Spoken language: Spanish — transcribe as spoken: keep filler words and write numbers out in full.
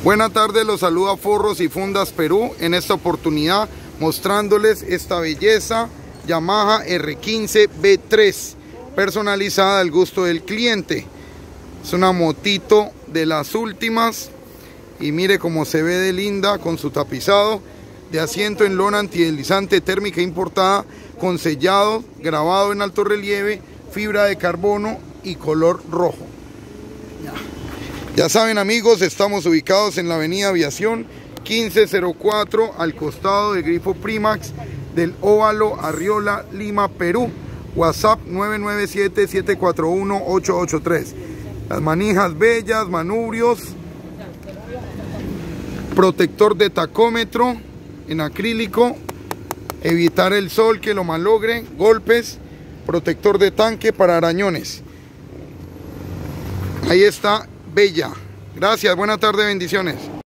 Buenas tardes, los saluda Forros y Fundas Perú. En esta oportunidad mostrándoles esta belleza Yamaha R quince B tres personalizada al gusto del cliente. Es una motito de las últimas y mire cómo se ve de linda con su tapizado de asiento en lona antideslizante térmica importada con sellado grabado en alto relieve, fibra de carbono y color rojo. Ya saben, amigos, estamos ubicados en la avenida Aviación quince cero cuatro al costado del grifo Primax del Óvalo, Arriola, Lima, Perú. WhatsApp nueve nueve siete, siete cuatro uno, ocho ocho tres. Las manijas bellas, manubrios, protector de tacómetro en acrílico, evitar el sol que lo malogre, golpes, protector de tanque para arañones. Ahí está, bella. Gracias, buena tarde, bendiciones.